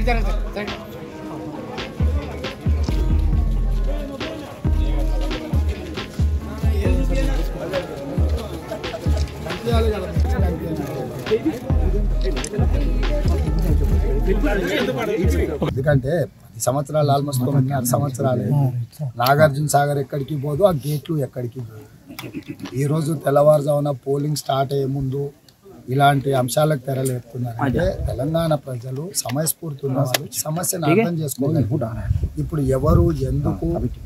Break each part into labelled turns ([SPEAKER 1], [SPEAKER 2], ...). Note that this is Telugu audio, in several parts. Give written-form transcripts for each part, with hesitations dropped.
[SPEAKER 1] ఎందుకంటే 10 సంవత్సరాలు ఆల్మోస్ట్ 9.5 సంవత్సరాలు నాగార్జున సాగర్ ఎక్కడికి పోదు, ఆ గేట్లు ఎక్కడికి పోదు. ఈరోజు తెల్లవారుజామున పోలింగ్ స్టార్ట్ అయ్యే ముందు ఇలాంటి అంశాలకు తెరలేపుతున్నారు. అంటే తెలంగాణ ప్రజలు సమయస్ఫూర్తి ఉన్న వాళ్ళు సమస్యను అర్థం చేసుకోగలుగుతారు. ఇప్పుడు ఎవరు ఎందుకు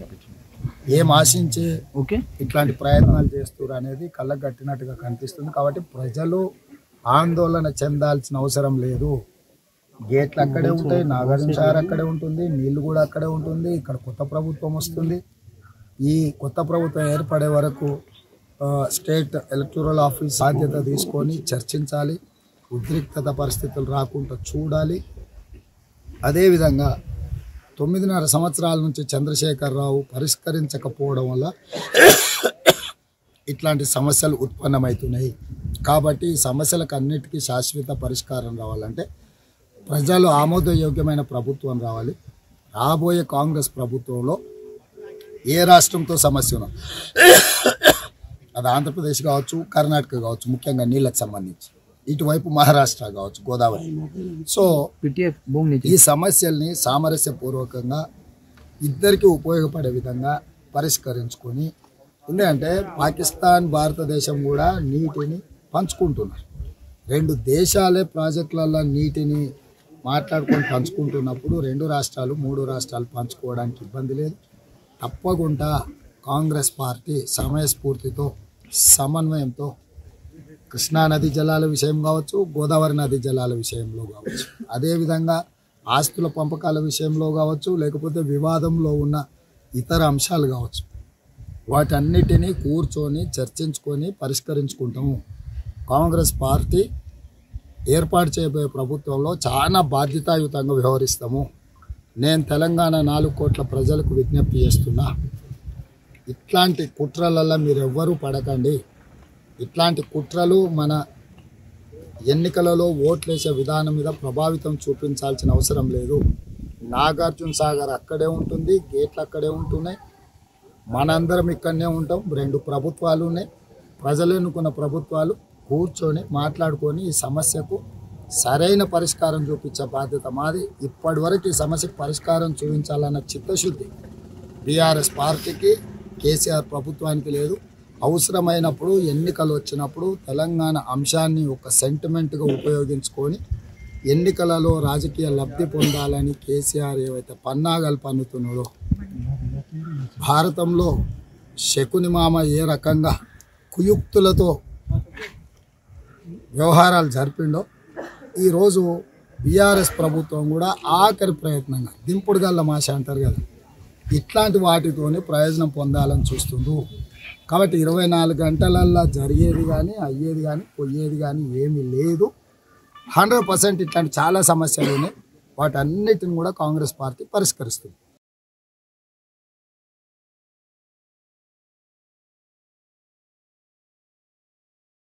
[SPEAKER 1] ఏం ఆశించే ఇట్లాంటి ప్రయత్నాలు చేస్తున్నారు అనేది కళ్ళకు కట్టినట్టుగా కనిపిస్తుంది. కాబట్టి ప్రజలు ఆందోళన చెందాల్సిన అవసరం లేదు. గేట్లు అక్కడే ఉంటాయి, నాగార్జున సాగర్ అక్కడే ఉంటుంది, నీళ్లు కూడా అక్కడే ఉంటుంది. ఇక్కడ కొత్త ప్రభుత్వం వస్తుంది. ఈ కొత్త ప్రభుత్వం ఏర్పడే వరకు స్టేట్ ఎలక్టోరల్ ఆఫీస్ బాధ్యత తీసుకొని చర్చించాలి, ఉద్రిక్తత పరిస్థితులు రాకుండా చూడాలి. అదేవిధంగా 9.5 సంవత్సరాల నుంచి చంద్రశేఖరరావు పరిష్కరించకపోవడం వల్ల ఇట్లాంటి సమస్యలు ఉత్పన్నమవుతున్నాయి. కాబట్టి ఈ సమస్యలకు అన్నిటికీ శాశ్వత పరిష్కారం రావాలంటే ప్రజలు ఆమోదయోగ్యమైన ప్రభుత్వం రావాలి. రాబోయే కాంగ్రెస్ ప్రభుత్వంలో ఏ రాష్ట్రంతో సమస్య ఉన్నా, అది ఆంధ్రప్రదేశ్ కావచ్చు, కర్ణాటక కావచ్చు, ముఖ్యంగా నీళ్ళకు సంబంధించి, ఇటువైపు మహారాష్ట్ర కావచ్చు, గోదావరి. సో ఈ సమస్యల్ని సామరస్యపూర్వకంగా ఇద్దరికి ఉపయోగపడే విధంగా పరిష్కరించుకొని, ఎందుకంటే పాకిస్తాన్ భారతదేశం కూడా నీటిని పంచుకుంటున్నారు. 2 దేశాలే ప్రాజెక్టులలో నీటిని మాట్లాడుకొని పంచుకుంటున్నప్పుడు 2 రాష్ట్రాలు 3 రాష్ట్రాలు పంచుకోవడానికి ఇబ్బంది లేదు. తప్పకుండా కాంగ్రెస్ పార్టీ సమయస్ఫూర్తితో సమన్వయంతో కృష్ణానది జలాల విషయం కావచ్చు, గోదావరి నది జలాల విషయంలో కావచ్చు, అదేవిధంగా ఆస్తుల పంపకాల విషయంలో కావచ్చు, లేకపోతే వివాదంలో ఉన్న ఇతర అంశాలు కావచ్చు, వాటన్నిటినీ కూర్చొని చర్చించుకొని పరిష్కరించుకుంటాము. కాంగ్రెస్ పార్టీ ఏర్పాటు చేయబోయే ప్రభుత్వంలో చాలా బాధ్యతాయుతంగా వ్యవహరిస్తాము. నేను తెలంగాణ 4 కోట్ల ప్రజలకు విజ్ఞప్తి చేస్తున్నా, ఇట్లాంటి కుట్రలల్లో మీరెవ్వరూ పడకండి. ఇట్లాంటి కుట్రలు మన ఎన్నికలలో ఓట్లేసే విధానం మీద ప్రభావితం చూపించాల్సిన అవసరం లేదు. నాగార్జున సాగర్ అక్కడే ఉంటుంది, గేట్లు అక్కడే ఉంటున్నాయి, మనందరం ఇక్కడనే ఉంటాం. 2 ప్రభుత్వాలు ఉన్నాయి, ప్రజలు ఎన్నుకున్న ప్రభుత్వాలు. కూర్చొని మాట్లాడుకొని ఈ సమస్యకు సరైన పరిష్కారం చూపించే బాధ్యత మాది. ఇప్పటి వరకు ఈ సమస్యకు పరిష్కారం చూపించాలన్న చిత్తశుద్ధి బీఆర్ఎస్ పార్టీకి, కేసీఆర్ ప్రభుత్వానికి లేదు. అవసరమైనప్పుడు ఎన్నికలు వచ్చినప్పుడు తెలంగాణ అంశాన్ని ఒక సెంటిమెంట్గా ఉపయోగించుకొని ఎన్నికలలో రాజకీయ లబ్ధి పొందాలని కేసీఆర్ ఏవైతే పన్నాగాలు పన్నుతున్నాడో, భారతంలో శకుని మామ ఏ రకంగా కుయుక్తులతో వ్యవహారాలు జరిపిండో, ఈరోజు బీఆర్ఎస్ ప్రభుత్వం కూడా ఆఖరి ప్రయత్నంగా దింపుడు గల్ల మాష అంటారు కదా, ఇట్లాంటి వాటితోనే ప్రయోజనం పొందాలని చూస్తుండ్రు. కాబట్టి 24 గంటలల్లో జరిగేది కానీ అయ్యేది కానీ పోయేది కానీ ఏమీ లేదు. 100% ఇట్లాంటి చాలా సమస్యలు ఉన్నాయి. వాటన్నిటిని కూడా కాంగ్రెస్ పార్టీ పరిష్కరిస్తుంది.